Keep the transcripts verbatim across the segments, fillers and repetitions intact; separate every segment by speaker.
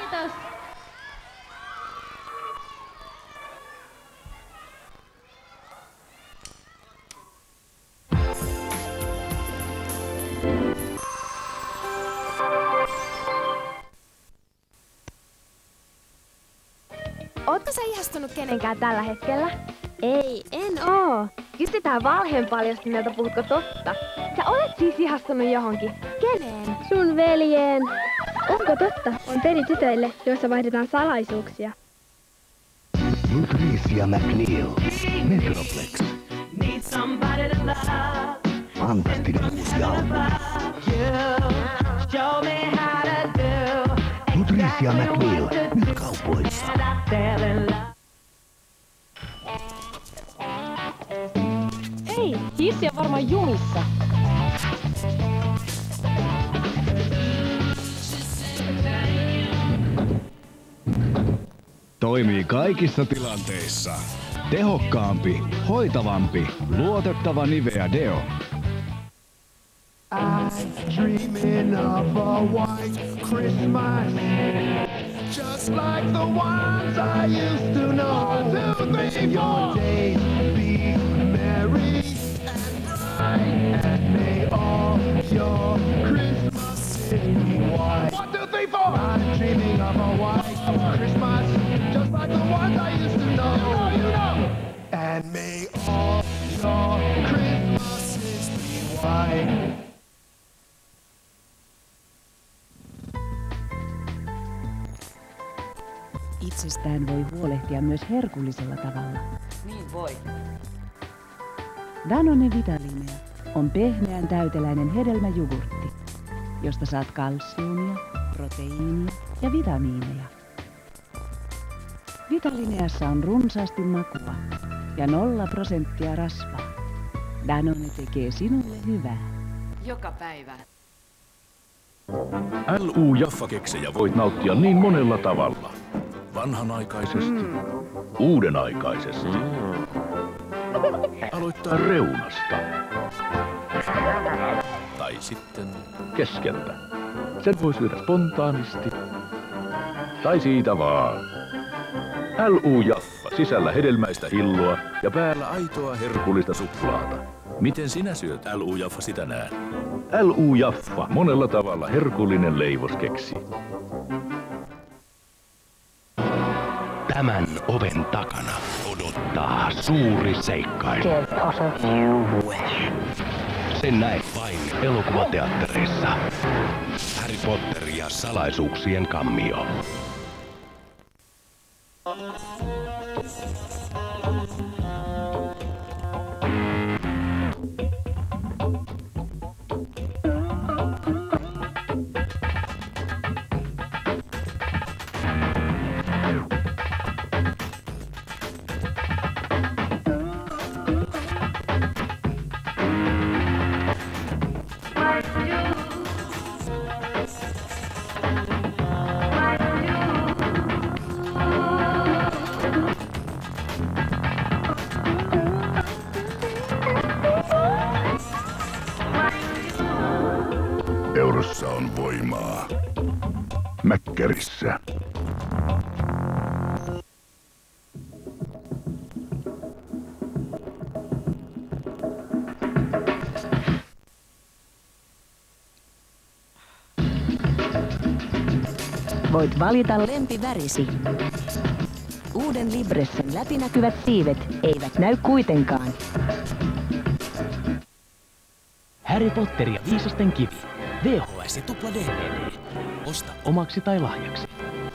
Speaker 1: Kiitos.
Speaker 2: Ootko sä ihastunut kenenkään tällä hetkellä?
Speaker 3: Ei, en oo.
Speaker 2: Kysytään valheen paljastimelta, puhutko totta? Sä olet siis ihastunut johonkin. Keneen?
Speaker 3: Sun veljeen. Onko totta? On peli tytöille, joissa vaihdetaan salaisuuksia.
Speaker 4: Patricia McNeil, Metroplex. Fantastinen uusi albumi. Patricia McNeil, nyt kaupoissa.
Speaker 5: Hei, hissi on varmaan jumissa.
Speaker 6: Toimii kaikissa tilanteissa. Tehokkaampi, hoitavampi, luotettava Nivea Deo.
Speaker 7: I'm dreaming of a white Christmas, just like the ones I used to know. One, two, three, four. Your days be merry and bright, and may all your Christmases be white. One, two, three, four. I'm dreaming of a white Christmas, just like the ones I used to know. You know, you know. And may all your Christmases be white.
Speaker 8: Itsestään voi huolehtia myös herkullisella tavalla.
Speaker 9: Niin voi.
Speaker 8: Danone Vitalinea on pehmeän täyteläinen hedelmäjogurtti, josta saat kalsiumia, proteiinia ja vitamiineja. Vitalineassa on runsaasti makua ja nolla prosenttia rasvaa. Danone tekee sinulle hyvää.
Speaker 9: Joka päivä.
Speaker 10: L U-jaffakeksejä voit nauttia niin monella tavalla. Vanhanaikaisesti, mm. uudenaikaisesti. Mm. Aloittaa reunasta. Tai sitten keskeltä. Sen voi syödä spontaanisti. Tai siitä vaan. L U-jaffa, sisällä hedelmäistä hilloa ja päällä aitoa herkullista suklaata. Miten sinä syöt L U-jaffa sitä näet? L U-jaffa, monella tavalla herkullinen leivoskeksi.
Speaker 4: Tämän oven takana odottaa suuri seikkailu. Sen näet vain elokuvateattereissa. Harry Potter ja salaisuuksien kammio.
Speaker 10: Eurossa on voimaa. Mäkkärissä.
Speaker 8: Voit valita lempivärisi. Uuden Libressen läpinäkyvät siivet eivät näy kuitenkaan.
Speaker 11: Harry Potter ja viisasten kivi. V H S ja tupla D V D. Osta omaksi tai lahjaksi.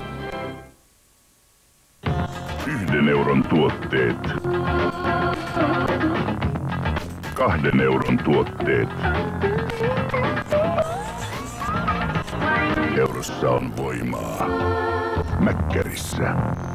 Speaker 10: Yhden euron tuotteet. Kahden euron tuotteet. Eurossa on voimaa. Mäkkärissä.